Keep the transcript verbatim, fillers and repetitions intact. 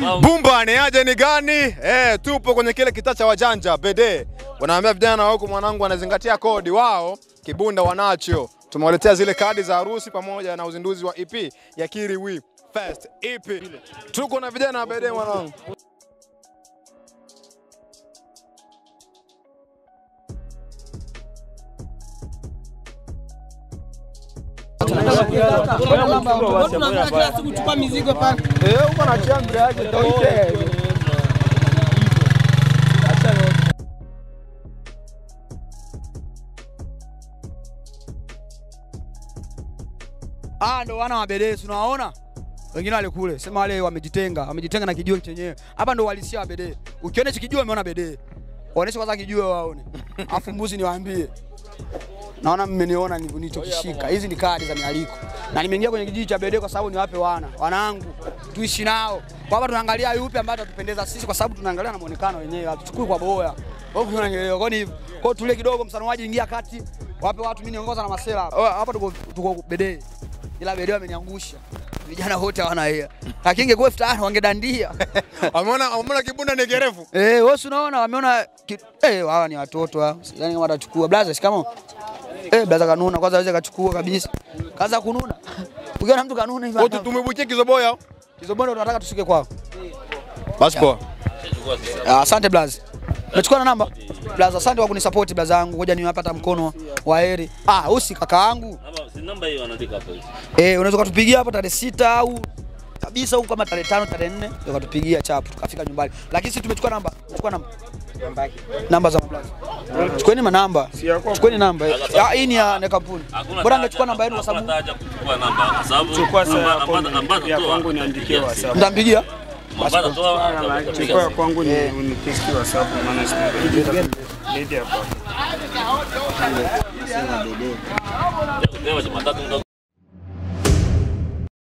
Bumba ni aje ni gani? Eh, tupo kwenye kile kitaa cha wajanja bede. Wanaambia vijana wako mwanangu anazingatia kodi wao, kibunda wanacho. Tumewaletea zile kadi za harusi pamoja na uzinduzi wa E P ya Kiriwi Fest E P. Tuko na vijana bede mwanangu. Tupa mizigo pale. Eh, uko na chambre aje toite. Ah, ndo wana wa Bedee tunawaona. Wengine wale kule, sema wale wamejitenga, wamejitenga na kijua chenyewe. Hapa ndo walisia wa Bedee. Ukiona hicho kijua umeona Bedee. Waoneshe kwanza kijua waone. Afu mbuzi niwaambie. Naona mmeniona nilichokishika. Hizi ni kadi za mialiko. Na nimeingia kwenye kijiji cha Bedee kwa sababu niwape wana, wanangu. Tuishi nao. Kwa hapa tunaangalia yupi ambaye atatupendeza sisi kwa sababu tunaangalia na muonekano wenyewe. Hatuchukui kwa boya. Kwa hiyo tunaelewa. Kwa hiyo kwa tule kidogo msanuaji ingia kati. Wape watu mimi niongoza na masela hapa. Hapa tuko tuko Bedee. Ila Bedee ameniangusha. Vijana wote hawana hela. Lakini ingekuwa elfu tano wangedandia. Wameona wameona kibunda ni gerefu. Eh, wewe unaona wameona eh hawa ni watoto hao. Yaani kama watachukua blaza shikamo. Eh blaza kanuna kwanza aweze kachukua kabisa. Kaanza kununa. Ukiona mtu kanuna hivi. Wote tumebuchia kizoboya. Kizoboya tunataka tushike kwao. Basi poa. Asante blaza. Nachukua na namba. Blaza asante kwa kunisupport blaza yangu. Ngoja niwapata mkono wa heri. Ah, usi kaka yangu. Si namba hiyo anaandika hapo. Eh, unaweza kutupigia hapo tarehe sita au kabisa huko kama tarehe tano, tarehe nne ndio katupigia chapu tukafika nyumbani. Lakini sisi tumechukua namba. Chukua namba. Namba yake. Namba za blaza. Chukueni manamba. Chukueni namba. Ah, hii ni ya kampuni. Bora ngechukua namba yenu kwa sababu kuchukua namba kwa sababu chukua namba ya kwangu niandikie WhatsApp. Ndampigia. Mbona toa chukua kwangu ni uniteksti WhatsApp maana sipendi. Ndio hapa. Leo Jumatatu